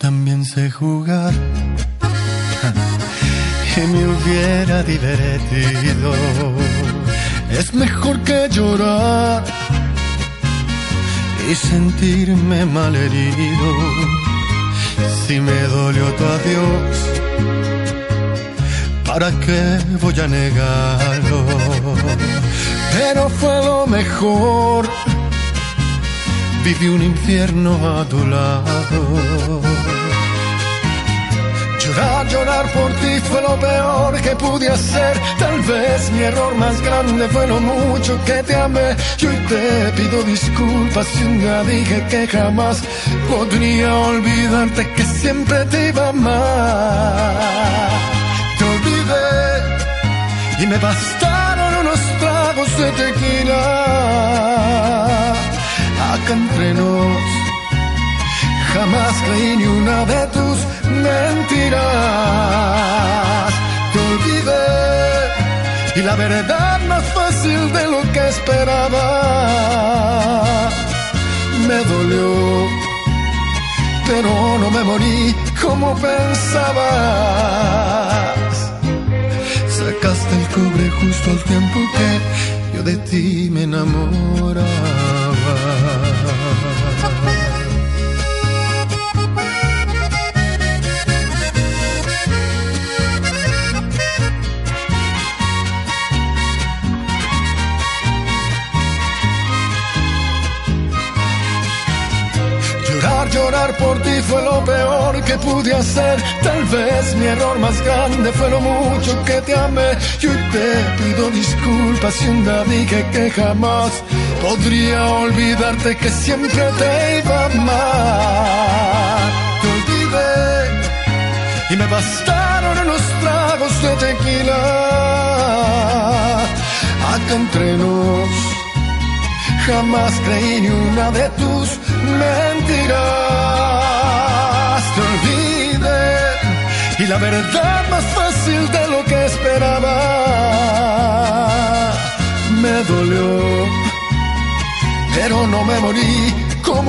también sé jugar y me hubiera divertido. Es mejor que llorar y sentirme malherido. Si me dolió tu adiós, ¿para qué voy a negarlo? Pero fue lo mejor. Viví un infierno a tu lado. Llorar por ti fue lo peor que pude hacer. Tal vez mi error más grande fue lo mucho que te amé. Y hoy te pido disculpas si un día dije que jamás podría olvidarte, que siempre te iba a amar. Te olvidé y me bastaron unos tragos de tequila. Acá entre nos, jamás creí ni una de tus mentiras. Te olvidé y la verdad más fácil de lo que esperaba. Me dolió, pero no me morí como pensabas. Sacaste el cobre justo al tiempo que yo de ti me enamoraba. Llorar por ti fue lo peor que pude hacer. Tal vez mi error más grande fue lo mucho que te amé. Y hoy te pido disculpas si un día dije que jamás podría olvidarte, que siempre te iba a amar. Te olvidé y me bastaron unos tragos de tequila. Acá entre nos, jamás creí ni una de tus mentiras. Te olvidé y la verdad más fácil de lo que esperaba. Me dolió, pero no me morí como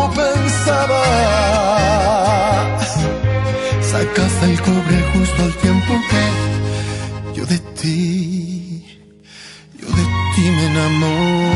pensabas. Sacaste el cobre justo al tiempo que yo de ti me enamoré.